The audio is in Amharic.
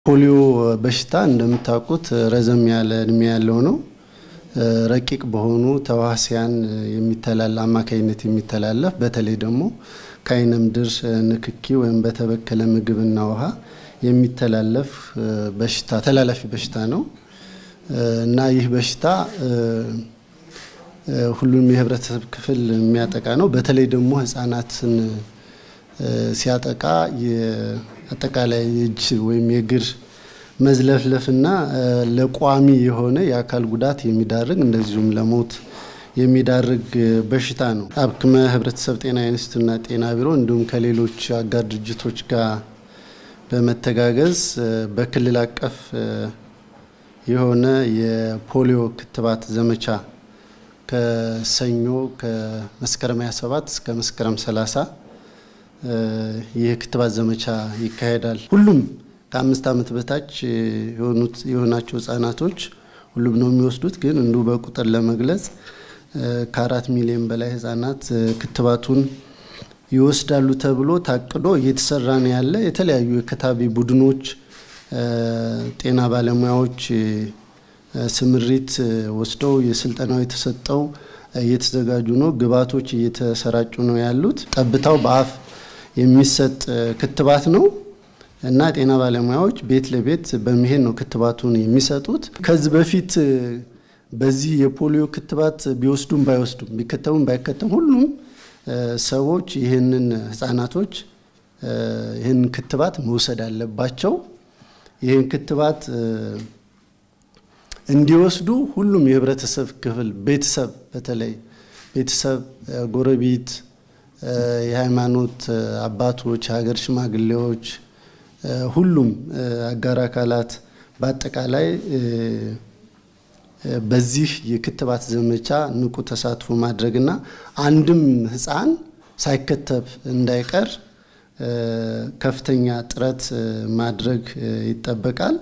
ፖሊዮ በሽታ እንደምታውቁት ረዘም ያለ እድሜ ያለው ነው። ረቂቅ በሆኑ ተዋሲያን የሚተላለፍ አማካይነት የሚተላለፍ በተለይ ደግሞ ከዓይነ ምድር ንክኪ ወይም በተበከለ ምግብና ውሃ የሚተላለፍ በሽታ ተላላፊ በሽታ ነው እና ይህ በሽታ ሁሉም የህብረተሰብ ክፍል የሚያጠቃ ነው። በተለይ ደግሞ ህፃናትን ሲያጠቃ የአጠቃላይ እጅ ወይም የእግር መዝለፍለፍና ለቋሚ የሆነ የአካል ጉዳት የሚዳርግ እንደዚሁም ለሞት የሚዳርግ በሽታ ነው። አብክመ ህብረተሰብ ጤና ኢንስቲትዩትና ጤና ቢሮ እንዲሁም ከሌሎች አጋር ድርጅቶች ጋር በመተጋገዝ በክልል አቀፍ የሆነ የፖሊዮ ክትባት ዘመቻ ከሰኞ ከመስከረም 27 እስከ መስከረም 30 የክትባት ዘመቻ ይካሄዳል። ሁሉም ከ5 ዓመት በታች የሆናቸው ህፃናቶች ሁሉም ነው የሚወስዱት። ግን እንዱ በቁጥር ለመግለጽ ከ4 ሚሊዮን በላይ ህፃናት ክትባቱን ይወስዳሉ ተብሎ ታቅዶ እየተሰራ ነው ያለ። የተለያዩ የከታቢ ቡድኖች ጤና ባለሙያዎች ስምሪት ወስደው የስልጠናው የተሰጠው እየተዘጋጁ ነው። ግባቶች እየተሰራጩ ነው ያሉት። ጠብታው በአፍ የሚሰጥ ክትባት ነው እና ጤና ባለሙያዎች ቤት ለቤት በመሄድ ነው ክትባቱን የሚሰጡት። ከዚህ በፊት በዚህ የፖሊዮ ክትባት ቢወስዱም ባይወስዱም ቢከተቡም ባይከተቡም ሁሉም ሰዎች ይሄንን ህፃናቶች ይሄን ክትባት መውሰድ አለባቸው። ይሄን ክትባት እንዲወስዱ ሁሉም የህብረተሰብ ክፍል ቤተሰብ በተለይ ቤተሰብ ጎረቤት የሃይማኖት አባቶች ሀገር ሽማግሌዎች ሁሉም አጋር አካላት በአጠቃላይ በዚህ የክትባት ዘመቻ ንቁ ተሳትፎ ማድረግና አንድም ህፃን ሳይከተብ እንዳይቀር ከፍተኛ ጥረት ማድረግ ይጠበቃል።